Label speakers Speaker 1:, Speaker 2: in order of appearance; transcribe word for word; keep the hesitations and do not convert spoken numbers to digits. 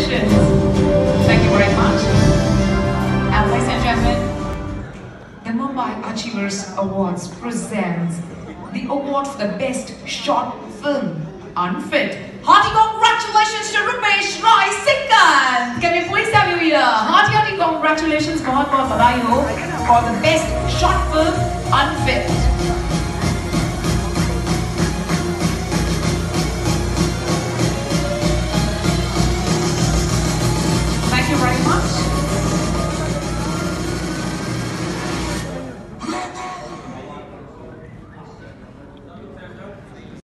Speaker 1: Congratulations. Thank you very much. And ladies and gentlemen, the Mumbai Achievers Awards presents the award for the best short film, Unfit. Hearty congratulations to Roopesh Rai Sikand. Can we please have you here? Hearty, hearty congratulations, बहुत बहुत बधाई हो for the best short film, Unfit. Thank you very much.